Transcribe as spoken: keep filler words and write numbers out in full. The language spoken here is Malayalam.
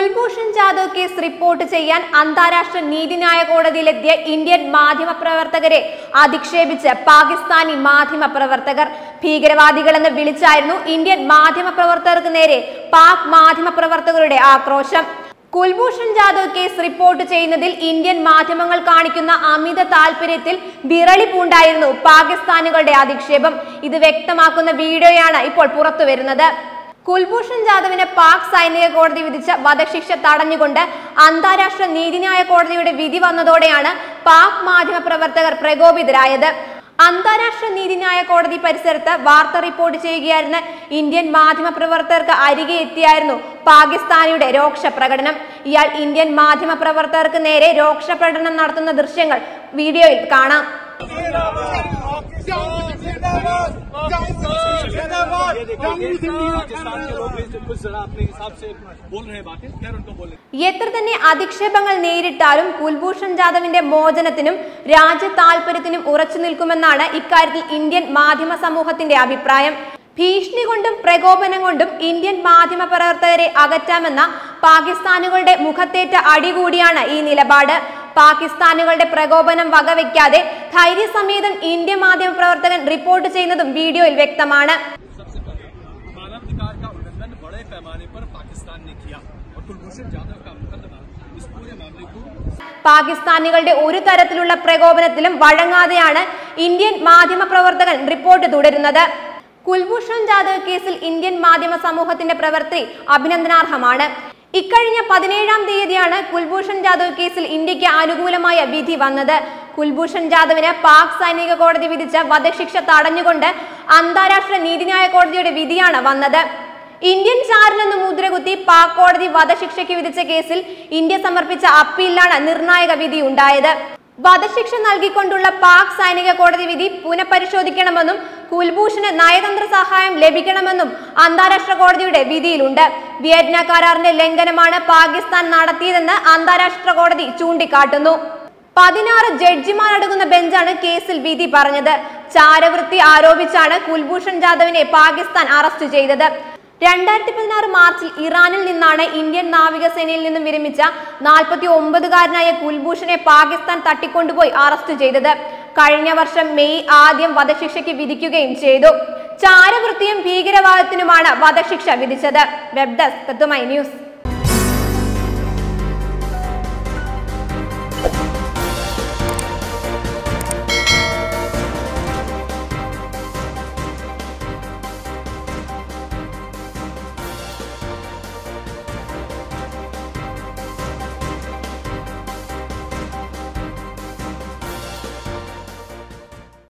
കുൽഭൂഷൺ ജാദവ് കേസ് റിപ്പോർട്ട് ചെയ്യാൻ അന്താരാഷ്ട്ര നീതിന്യായ കോടതിയിലെത്തിയ ഇന്ത്യൻ മാധ്യമപ്രവർത്തകരെ അധിക്ഷേപിച്ച് പാകിസ്ഥാനി മാധ്യമപ്രവർത്തകർ. ഭീകരവാദികളെന്ന് വിളിച്ചായിരുന്നു ഇന്ത്യൻ മാധ്യമപ്രവർത്തകർക്ക് നേരെ പാക് മാധ്യമപ്രവർത്തകരുടെ ആക്രോശം. കുൽഭൂഷൺ ജാദവ് കേസ് റിപ്പോർട്ട് ചെയ്യുന്നതിൽ ഇന്ത്യൻ മാധ്യമങ്ങൾ കാണിക്കുന്ന അമിത താൽപര്യത്തിൽ വിറളി പൂണ്ടായിരുന്നു പാകിസ്ഥാനികളുടെ അധിക്ഷേപം. ഇത് വ്യക്തമാക്കുന്ന വീഡിയോയാണ് ഇപ്പോൾ പുറത്തുവരുന്നത്. കുൽഭൂഷൺ ജാദവിന് പാക് സൈനിക കോടതി വിധിച്ച വധശിക്ഷ തടഞ്ഞുകൊണ്ട് അന്താരാഷ്ട്ര നീതിന്യായ കോടതിയുടെ വിധി വന്നതോടെയാണ് പാക് മാധ്യമ പ്രവർത്തകർ പ്രകോപിതരായത്. അന്താരാഷ്ട്ര നീതിന്യായ കോടതി പരിസരത്ത് വാർത്ത റിപ്പോർട്ട് ചെയ്യുകയായിരുന്ന ഇന്ത്യൻ മാധ്യമ പ്രവർത്തകർക്ക് അരികെ എത്തിയായിരുന്നു പാകിസ്ഥാനിയുടെ രോക്ഷ പ്രകടനം. ഇയാൾ ഇന്ത്യൻ മാധ്യമ പ്രവർത്തകർക്ക് നേരെ രോക്ഷ പ്രകടനം നടത്തുന്ന ദൃശ്യങ്ങൾ വീഡിയോയിൽ കാണാം. എത്ര തന്നെ അധിക്ഷേപങ്ങൾ നേരിട്ടാലും കുൽഭൂഷൺ ജാദവിന്റെ മോചനത്തിനും രാജ്യ താൽപര്യത്തിനും ഉറച്ചു നിൽക്കുമെന്നാണ് ഇക്കാര്യത്തിൽ ഇന്ത്യൻ മാധ്യമ സമൂഹത്തിന്റെ അഭിപ്രായം. ഭീഷണി കൊണ്ടും പ്രകോപനം കൊണ്ടും ഇന്ത്യൻ മാധ്യമ പ്രവർത്തകരെ അകറ്റാമെന്ന പാകിസ്ഥാനികളുടെ മുഖത്തേറ്റ അടി കൂടിയാണ് ഈ നിലപാട്. പാകിസ്ഥാനികളുടെ പ്രകോപനം വകവെക്കാതെ ധൈര്യസമേതം ഇന്ത്യൻ മാധ്യമ പ്രവർത്തകൻ റിപ്പോർട്ട് ചെയ്യുന്നതും വീഡിയോയിൽ വ്യക്തമാണ്. പാകിസ്ഥാനികളുടെ ഒരു തരത്തിലുള്ള പ്രകോപനത്തിലും വഴങ്ങാതെയാണ് ഇന്ത്യൻ മാധ്യമ പ്രവർത്തകൻ റിപ്പോർട്ട് തുടരുന്നത്. കുൽഭൂഷൺ ജാദവ് കേസിൽ ഇന്ത്യൻ മാധ്യമ സമൂഹത്തിന്റെ പ്രവൃത്തി അഭിനന്ദനാർഹമാണ്. ഇക്കഴിഞ്ഞ പതിനേഴാം തീയതിയാണ് കുൽഭൂഷൺ ജാദവ് കേസിൽ ഇന്ത്യക്ക് അനുകൂലമായ വിധി വന്നത്. കുൽഭൂഷൺ ജാദവിന് പാക് സൈനിക കോടതി വിധിച്ച വധശിക്ഷ തടഞ്ഞുകൊണ്ട് അന്താരാഷ്ട്ര നീതിന്യായ കോടതിയുടെ വിധിയാണ് വന്നത്. ഇന്ത്യൻ ചാരനെന്ന് മുദ്രകുത്തി പാക് കോടതി വധശിക്ഷയ്ക്ക് വിധിച്ച കേസിൽ ഇന്ത്യ സമർപ്പിച്ച അപ്പീലിലാണ് നിർണായക വിധി ഉണ്ടായത്. വധശിക്ഷ നൽകിക്കൊണ്ടുള്ള പാക് സൈനിക കോടതി വിധി പുനഃപരിശോധിക്കണമെന്നും കുൽഭൂഷന് നയതന്ത്ര സഹായം ലഭിക്കണമെന്നും അന്താരാഷ്ട്ര കോടതിയുടെ വിധിയിലുണ്ട്. വിയറ്റ്നാം കരാറിന്റെ ലംഘനമാണ് പാകിസ്ഥാൻ നടത്തിയതെന്ന് അന്താരാഷ്ട്ര കോടതി ചൂണ്ടിക്കാട്ടുന്നു. പതിനാറ് ജഡ്ജിമാരടങ്ങുന്ന ബെഞ്ചാണ് കേസിൽ വിധി പറഞ്ഞത്. ചാരവൃത്തി ആരോപിച്ചാണ് കുൽഭൂഷൺ ജാദവിനെ പാകിസ്ഥാൻ അറസ്റ്റ് ചെയ്തത്. രണ്ടായിരത്തി പതിനാറ് മാർച്ചിൽ ഇറാനിൽ നിന്നാണ് ഇന്ത്യൻ നാവികസേനയിൽ നിന്നും വിരമിച്ച നാൽപ്പത്തി ഒമ്പതുകാരനായ കുൽഭൂഷനെ പാകിസ്ഥാൻ തട്ടിക്കൊണ്ടുപോയി അറസ്റ്റ് ചെയ്തത്. കഴിഞ്ഞ വർഷം മെയ് ആദ്യം വധശിക്ഷയ്ക്ക് വിധിക്കുകയും ചെയ്തു. ചാരവൃത്തിയും ഭീകരവാദത്തിനുമാണ് വധശിക്ഷ വിധിച്ചത്. വെബ് ഡെസ്ക് തത്തുമൈ ന്യൂസ്.